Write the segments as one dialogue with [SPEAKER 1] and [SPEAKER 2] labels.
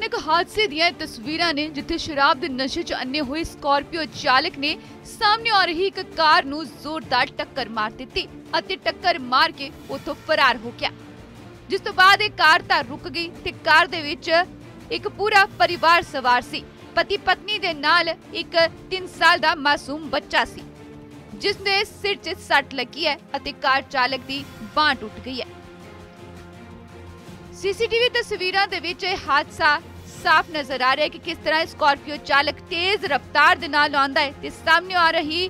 [SPEAKER 1] भयानक हादसे ਦੀਆਂ ਤਸਵੀਰਾਂ ਨੇ ਜਿੱਥੇ ਸ਼ਰਾਬ ਦੇ ਨਸ਼ੇ 'ਚ ਅੰਨੇ ਹੋਏ ਸਕਾਰਪੀਓ ਚਾਲਕ ਨੇ ਸਾਹਮਣੇ ਆ ਰਹੀ ਇੱਕ ਕਾਰ ਨੂੰ ਜ਼ੋਰਦਾਰ ਟੱਕਰ ਮਾਰ ਦਿੱਤੀ ਅਤੇ ਟੱਕਰ ਮਾਰ ਕੇ ਉੱਥੋਂ ਫਰਾਰ ਹੋ ਗਿਆ। ਜਿਸ ਤੋਂ ਬਾਅਦ ਇਹ ਕਾਰ ਤਾਂ ਰੁਕ ਗਈ ਤੇ ਕਾਰ ਦੇ ਵਿੱਚ ਇੱਕ ਪੂਰਾ ਪਰਿਵਾਰ ਸਵਾਰ ਸੀ। ਪਤੀ ਪਤਨੀ ਦੇ ਨਾਲ ਇੱਕ 3 ਸਾਲ ਦਾ ਮਾਸੂਮ ਬੱਚਾ ਸੀ ਜਿਸ ਦੇ ਸਿਰ 'ਚ ਸੱਟ ਲੱਗੀ ਹੈ ਅਤੇ ਕਾਰ ਚਾਲਕ ਦੀ ਬਾਂਹ ਟੁੱਟ ਗਈ ਹੈ। सीसीटीवी तस्वीरों ਦੇ ਵਿੱਚ ਇਹ ਹਾਦਸਾ साफ नजर आ रहा है कि किस तरह स्कॉर्पियो चालक तेज रफ्तार दे नाल आंदा है ते सामने आ रही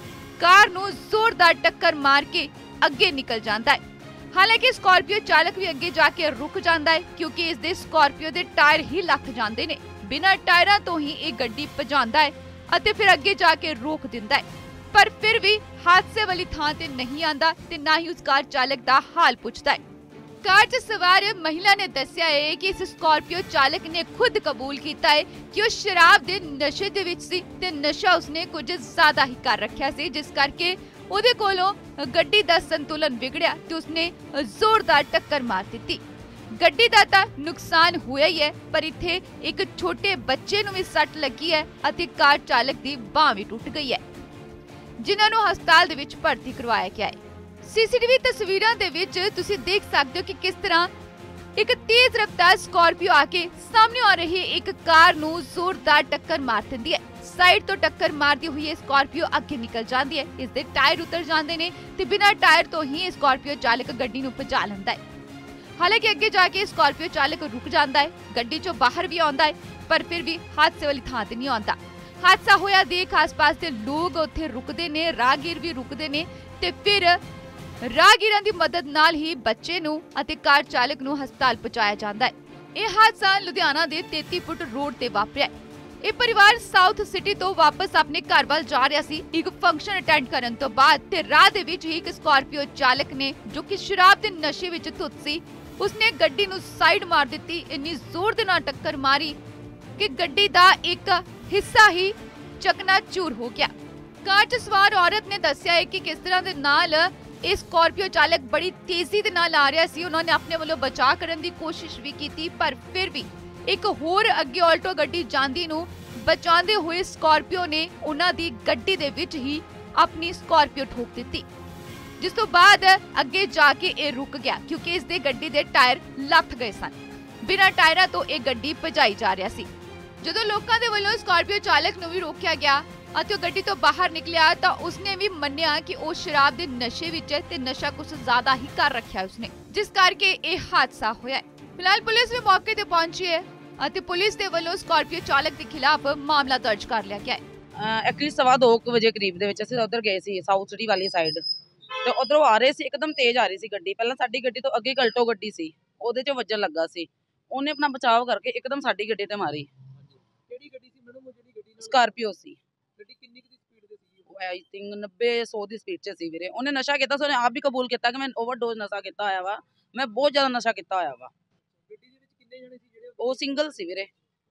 [SPEAKER 1] कार नूं जोरदार टक्कर मार के अगे निकल जाता है। हालांकि स्कॉर्पियो चालक भी अगे जाके रुक जाता है क्योंकि इस दे स्कॉर्पियो दे टायर ही लथ जाते ने। बिना टायरां तो ही ये गड्डी भजांदा है अते फिर अगे जाके रोक दिंदा है, पर फिर भी हादसे वाली थां ते नहीं आंदा ते ना ही उस कार चालक दा हाल पुछदा है। कार च सवार महिला ने दस्सिया है कि इस स्कॉर्पियो चालक ने खुद कबूल किया है कि वो शराब दे नशे दे विच सी ते नशा उसने कुछ ज्यादा ही कर रखा सी, जिस करके उहदे कोलों गड्डी दा संतुलन बिगड़िया ते उसने जोरदार टक्कर मार दी। गड्डी दा तां नुकसान होया ही है, पर इत्थे एक छोटे बच्चे नूं भी सट लगी है अते कार चालक दी बांह भी टुट गई है, जिन्हां नूं हस्पताल दे विच भर्ती करवाया गया है। सीसीटीवी तस्वीरों ਦੇ ਵਿੱਚ ਤੁਸੀਂ ਦੇਖ ਸਕਦੇ ਹੋ ਕਿ ਕਿਸ ਤਰ੍ਹਾਂ ਇੱਕ ਤੇਜ਼ ਰਫ਼ਤਾਰ ਸਕਾਰਪੀਓ ਆ ਕੇ ਸਾਹਮਣੇ ਆ ਰਹੀ ਇੱਕ ਕਾਰ ਨੂੰ ਜ਼ੋਰਦਾਰ ਟੱਕਰ ਮਾਰ ਦਿੰਦੀ ਹੈ। ਸਾਈਡ ਤੋਂ ਟੱਕਰ ਮਾਰਦੀ ਹੋਈ ਇਹ ਸਕਾਰਪੀਓ ਅੱਗੇ ਨਿਕਲ ਜਾਂਦੀ ਹੈ। ਇਸ ਦੇ ਟਾਇਰ ਉਤਰ ਜਾਂਦੇ ਨੇ ਤੇ ਬਿਨਾਂ ਟਾਇਰ ਤੋਂ ਹੀ ਇਹ ਸਕਾਰਪੀਓ ਚਾਲਕ ਗੱਡੀ ਨੂੰ ਭਜਾ ਲੈਂਦਾ ਹੈ। ਹਾਲਾਂਕਿ ਅੱਗੇ ਜਾ ਕੇ ਸਕਾਰਪੀਓ ਚਾਲਕ ਰੁਕ ਜਾਂਦਾ ਹੈ, ਗੱਡੀ ਚੋਂ ਬਾਹਰ ਵੀ ਆਉਂਦਾ ਹੈ, ਪਰ ਫਿਰ ਵੀ ਹਾਦਸੇ ਵਾਲੀ ਥਾਂ ਤੇ ਨਹੀਂ ਆਉਂਦਾ। ਹਾਦਸਾ ਹੋਇਆ ਦੇਖ ਆਸ-ਪਾਸ ਦੇ ਲੋਕ ਉੱਥੇ ਰੁਕਦੇ ਨੇ, ਰਾਹਗੀਰ ਵੀ ਰੁਕਦੇ ਨੇ ਤੇ ਫਿਰ ਰਾਹਗੀਰਾਂ ਦੀ ਮਦਦ ਨਾਲ ਹੀ ਬੱਚੇ ਨੂੰ ਅਤੇ ਕਾਰ ਚਾਲਕ ਨੂੰ ਹਸਪਤਾਲ ਪਹੁੰਚਾਇਆ ਜਾਂਦਾ ਹੈ। ਇਹ ਹਾਦਸਾ ਲੁਧਿਆਣਾ ਦੇ 33 ਫੁੱਟ ਰੋਡ ਤੇ ਵਾਪਰਿਆ। ਇਹ ਪਰਿਵਾਰ ਸਾਊਥ ਸਿਟੀ ਤੋਂ ਵਾਪਸ ਆਪਣੇ ਘਰ ਵੱਲ ਜਾ ਰਿਹਾ ਸੀ ਇੱਕ ਫੰਕਸ਼ਨ ਅਟੈਂਡ ਕਰਨ ਤੋਂ ਬਾਅਦ ਤੇ ਰਾਹ ਦੇ ਵਿੱਚ ਹੀ ਇੱਕ ਸਕਾਰਪੀਓ ਚਾਲਕ ਨੇ ਜੋ ਕਿ ਸ਼ਰਾਬ ਦੇ ਨਸ਼ੇ ਵਿੱਚ ਧੁੱਤ ਸੀ, ਉਸਨੇ ਗੱਡੀ ਨੂੰ ਸਾਈਡ ਮਾਰ ਦਿੱਤੀ। ਇੰਨੀ ਜ਼ੋਰ ਦੇ ਨਾਲ ਟੱਕਰ ਮਾਰੀ ਕਿ ਗੱਡੀ ਦਾ ਇੱਕ ਹਿੱਸਾ ਹੀ ਚਕਨਾਚੂਰ ਹੋ ਗਿਆ। ਕਾਰ 'ਚ ਸਵਾਰ ਔਰਤ ਨੇ ਦੱਸਿਆ ਹੈ ਕਿ ਕਿਸ ਤਰ੍ਹਾਂ ਦੇ ਨਾਲ ਇਹ ਸਕਾਰਪੀਓ ਚਾਲਕ ਬੜੀ ਤੇਜ਼ੀ ਦੇ ਨਾਲ ਆ ਰਿਹਾ ਸੀ। ਉਹਨਾਂ ਨੇ ਆਪਣੇ ਵੱਲੋਂ ਬਚਾਅ ਕਰਨ ਦੀ ਕੋਸ਼ਿਸ਼ ਵੀ ਕੀਤੀ, ਪਰ ਫਿਰ ਵੀ ਇੱਕ ਹੋਰ ਅੱਗੇ ਆਲਟੋ ਗੱਡੀ ਜਾਂਦੀ ਨੂੰ ਬਚਾਉਂਦੇ ਹੋਏ ਸਕਾਰਪੀਓ ਨੇ ਉਹਨਾਂ ਦੀ ਗੱਡੀ ਦੇ ਵਿੱਚ ਹੀ ਆਪਣੀ ਸਕਾਰਪੀਓ ਠੋਕ ਦਿੱਤੀ, ਜਿਸ ਤੋਂ ਬਾਅਦ ਅੱਗੇ ਜਾ ਕੇ ਇਹ ਰੁਕ ਗਿਆ ਕਿਉਂਕਿ ਇਸ ਦੇ ਗੱਡੀ ਦੇ ਟਾਇਰ ਲੱਥ ਗਏ ਸਨ। ਬਿਨਾਂ ਟਾਇਰਾਂ ਤੋਂ ਇਹ ਗੱਡੀ ਭਜਾਈ ਜਾ ਰਿਹਾ ਸੀ। ਜਦੋਂ ਲੋਕਾਂ ਦੇ ਵੱਲੋਂ ਸਕਾਰਪੀਓ ਚਾਲਕ ਨੂੰ ਵੀ ਰੋਕਿਆ ਗਿਆ ਅਤੇ ਉਹ ਗੱਡੀ ਤੋਂ ਬਾਹਰ ਨਿਕਲਿਆ ਤਾਂ ਉਸਨੇ ਵੀ ਮੰਨਿਆ ਕਿ ਉਹ ਸ਼ਰਾਬ ਦੇ ਨਸ਼ੇ ਵਿੱਚ ਹੈ ਤੇ ਨਸ਼ਾ ਕੁਝ ਜ਼ਿਆਦਾ ਹੀ ਕਰ ਰੱਖਿਆ ਉਸਨੇ, ਜਿਸ ਕਰਕੇ ਇਹ ਹਾਦਸਾ ਹੋਇਆ ਹੈ। ਫਿਲਹਾਲ ਪੁਲਿਸ ਵੀ ਮੌਕੇ ਤੇ ਪਹੁੰਚੀ ਹੈ ਅਤੇ ਪੁਲਿਸ ਦੇ ਵੱਲੋਂ ਸਕਾਰਪੀਓ ਚਾਲਕ ਦੇ ਖਿਲਾਫ ਮਾਮਲਾ ਦਰਜ ਕਰ ਲਿਆ ਗਿਆ ਹੈ।
[SPEAKER 2] ਐਕਚੁਅਲੀ 2:15 ਵਜੇ ਕਰੀਬ ਦੇ ਵਿੱਚ ਅਸੀਂ ਉਧਰ ਗਏ ਸੀ ਸਾਊਥ ਸਿਟੀ ਵਾਲੀ ਸਾਈਡ ਤੇ ਉਧਰੋਂ ਆ ਰਹੇ ਸੀ, ਇੱਕਦਮ ਤੇਜ਼ ਆ ਰਹੀ ਸੀ ਗੱਡੀ। ਪਹਿਲਾਂ ਸਾਡੀ ਗੱਡੀ ਤੋਂ ਅੱਗੇ ਅਲਟੋ ਗੱਡੀ ਸੀ, ਉਹਦੇ 'ਚ ਵੱਜਣ ਲੱਗਾ ਸੀ। ਉਹਨੇ ਆਪਣਾ ਬਚਾਅ ਕਰਕੇ ਇੱਕਦਮ ਸਾਡੀ ਗੱਡੀ ਤੇ ਮਾਰੀ।
[SPEAKER 3] ਕਿਹੜੀ ਗੱਡੀ ਸੀ ਮੈਡਮ? ਉਹ ਜਿਹੜੀ ਗੱਡੀ
[SPEAKER 2] ਸਕਾਰਪੀਓ ਸੀ।
[SPEAKER 3] ਗੱਡੀ ਕਿੰਨੀ ਕੁ ਦੀ ਸਪੀਡ ਤੇ ਸੀ?
[SPEAKER 2] ਉਹ ਆਈ ਥਿੰਕ 90-100 ਦੀ ਸਪੀਡ 'ਚ ਸੀ ਵੀਰੇ। ਉਹਨੇ ਨਸ਼ਾ ਕੀਤਾ ਸੀ, ਉਹਨੇ ਆਪ ਵੀ ਕਬੂਲ ਕੀਤਾ ਕਿ ਮੈਂ ਓਵਰਡੋਜ਼ ਨਸ਼ਾ ਕੀਤਾ ਹੋਇਆ ਵਾ, ਮੈਂ ਬਹੁਤ ਜ਼ਿਆਦਾ ਨਸ਼ਾ ਕੀਤਾ ਹੋਇਆ ਵਾ।
[SPEAKER 3] ਗੱਡੀ ਦੇ ਵਿੱਚ ਕਿੰਨੇ ਜਣੇ ਸੀ ਜਿਹੜੇ?
[SPEAKER 2] ਉਹ ਸਿੰਗਲ ਸੀ ਵੀਰੇ,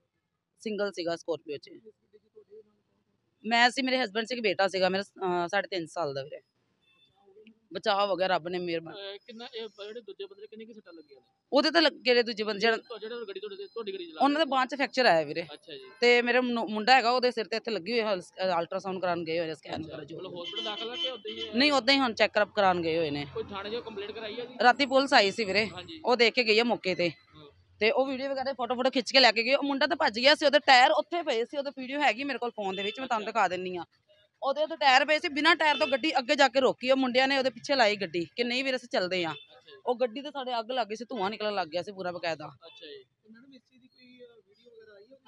[SPEAKER 2] ਸਿੰਗਲ ਸੀਗਾ ਸਕਾਰਪੀਓ 'ਚ। ਮੈਂ ਸੀ, ਮੇਰੇ ਹਸਬੈਂਡ ਸੀ, ਇੱਕ ਬੇਟਾ ਸੀਗਾ ਮੇਰਾ 3.5 ਸਾਲ ਦਾ ਵੀਰੇ। ਬਚਾਅ ਹੋ ਗਿਆ, ਰੱਬ ਨੇ ਮਿਹਰਬਾਨੀ।
[SPEAKER 3] ਕਿੰਨਾ ਇਹ ਜਿਹੜੇ ਦੂਜੇ ਬੰਦੇ ਕਿੰਨੀ ਕਿ ਸੱਟਾਂ ਲੱਗੀਆਂ ਨੇ?
[SPEAKER 2] ਉਹਦੇ ਤਾਂ ਲੱਗੇ ਨੇ ਦੂਜੇ ਬੰਦੇ
[SPEAKER 3] ਜਿਹੜੇ ਗੱਡੀ ਤੁਹਾਡੀ ਗੱਡੀ ਚਲਾ
[SPEAKER 2] ਉਹਨਾਂ ਦੇ ਬਾਂਹ 'ਚ ਫ੍ਰੈਕਚਰ ਆਇਆ ਵੀਰੇ।
[SPEAKER 3] ਅੱਛਾ ਜੀ।
[SPEAKER 2] ਤੇ ਮੇਰੇ ਮੁੰਡਾ ਹੈਗਾ, ਉਹਦੇ ਸਿਰ ਤੇ ਇੱਥੇ ਲੱਗੀ ਹੋਈ ਹੈ, ਅਲਟਰਾਸਾਊਂਡ ਕਰਾਉਣ ਗਏ ਹੋਏ, ਸਕੈਨ ਵਗੈਰਾ ਜੋ।
[SPEAKER 3] ਹਸਪੀਟਲ ਦਾਖਲ ਆ ਕਿ ਉਦਾਂ ਹੀ?
[SPEAKER 2] ਨਹੀਂ, ਉਦਾਂ ਹੀ ਹੁਣ ਚੈੱਕਅਪ ਕਰਾਉਣ ਗਏ ਹੋਏ ਨੇ।
[SPEAKER 3] ਕੋਈ ਥਾਣੇ 'ਚ ਕੰਪਲੇਂਟ ਕਰਾਈ ਆ ਜੀ?
[SPEAKER 2] ਰਾਤੀ ਪੁਲਿਸ ਆਈ ਸੀ ਵੀਰੇ, ਉਹ ਦੇਖ ਕੇ ਗਈ ਆ ਮੌਕੇ ਤੇ ਉਹ ਵੀਡੀਓ ਵਗੈਰਾ ਫੋਟੋ ਖਿੱਚ ਕੇ ਲੈ ਕੇ ਗਏ। ਉਹ ਮੁੰਡਾ ਤਾਂ ਭੱਜ ਗਿਆ ਸੀ, ਉਹਦੇ ਟਾਇਰ ਉੱਥੇ ਪਏ ਸੀ, ਉਹਦੀ ਵੀਡੀਓ ਹੈਗੀ ਮੇਰੇ ਕੋਲ ਫੋਨ ਦੇ ਵਿੱਚ, ਮੈਂ ਤੁਹਾਨੂੰ ਦਿਖਾ ਦਿੰਨੀ ਆ। ਉਹਦੇ ਟਾਇਰ ਪਏ ਸੀ, ਬਿਨਾਂ ਟਾਇਰ ਤੋਂ ਗੱਡੀ ਅੱਗੇ ਜਾ ਕੇ ਰੋਕੀ। ਉਹ ਮੁੰਡਿਆਂ ਨੇ ਉਹਦੇ ਪਿੱਛੇ ਲਾਈ ਗੱਡੀ ਕਿ ਨਹੀਂ ਵੀਰੇ ਅਸੀਂ ਚੱਲਦੇ ਆ। ਉਹ ਗੱਡੀ ਤੇ ਸਾਡੇ ਅੱਗ ਲੱਗ ਗਈ ਸੀ, ਧੂਆਂ ਨਿਕਲਣ ਲੱਗ ਗਿਆ ਸੀ ਪੂਰਾ ਬਕਾਇਦਾ।
[SPEAKER 3] ਅੱਛਾ ਜੀ। ਮੈਡਮ ਇਸ ਚੀਜ਼ ਦੀ ਕੋਈ ਵੀਡੀਓ ਵਗੈਰਾ ਆਈ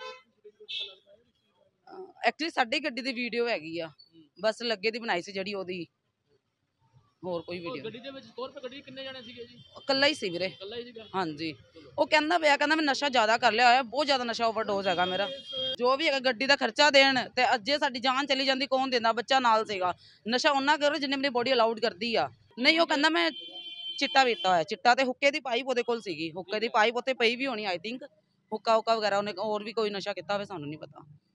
[SPEAKER 3] ਹੈ?
[SPEAKER 2] ਐਕਚੁਅਲੀ ਸਾਡੀ ਗੱਡੀ ਦੀ ਵੀਡੀਓ ਹੈਗੀ ਆ, ਬਸ ਲੱਗੇ ਦੀ ਬਣਾਈ ਸੀ ਜਿਹੜੀ ਉਹਦੀ, ਹੋਰ ਕੋਈ ਵੀਡੀਓ।
[SPEAKER 3] ਗੱਡੀ ਦੇ ਵਿੱਚ ਸਕਾਰਪੀਓ ਗੱਡੀ ਕਿੰਨੇ ਜਣੇ ਸੀਗੇ ਜੀ?
[SPEAKER 2] ਇਕੱਲਾ ਹੀ ਸੀ ਵੀਰੇ।
[SPEAKER 3] ਇਕੱਲਾ ਹੀ ਸੀਗਾ?
[SPEAKER 2] ਹਾਂਜੀ। ਉਹ ਕਹਿੰਦਾ ਮੈਂ ਨਸ਼ਾ ਜ਼ਿਆਦਾ ਕਰ ਲਿਆ ਹੋਇਆ, ਬਹੁਤ ਜ਼ਿਆਦਾ ਨਸ਼ਾ ਓਵਰਡੋਜ਼ ਹੈਗਾ ਮੇਰਾ। ਜੋ ਵੀ ਹੈਗਾ ਗੱਡੀ ਦਾ ਖਰਚਾ ਦੇਣ ਤੇ ਅੱਜੇ ਸਾਡੀ ਜਾਨ ਚਲੀ ਜਾਂਦੀ ਕੌਣ ਦਿੰਦਾ? ਬੱਚਾ ਨਾਲ ਸੀਗਾ। ਨਸ਼ਾ ਉਹਨਾਂ ਕਰੋ ਜਿੰਨੇ ਮੇਰੀ ਬੋਡੀ ਅਲਾਉਡ ਕਰਦੀ ਆ। ਨਹੀਂ, ਉਹ ਕਹਿੰਦਾ ਮੈਂ ਚਿੱਟਾ ਪੀਤਾ ਹੋਇਆ। ਚਿੱਟਾ ਤੇ ਹੁੱਕੇ ਦੀ ਪਾਈਪ ਉਹਦੇ ਕੋਲ ਸੀਗੀ, ਹੁੱਕੇ ਦੀ ਪਾਈਪ ਉੱਤੇ ਪਈ ਵੀ ਹੋਣੀ ਆਈ ਥਿੰਕ, ਹੁੱਕਾ ਵਗੈਰਾ। ਉਹਨੇ ਹੋਰ ਵੀ ਕੋਈ ਨਸ਼ਾ ਕੀਤਾ ਹੋਵੇ ਸਾਨੂੰ ਨਹੀਂ ਪਤਾ।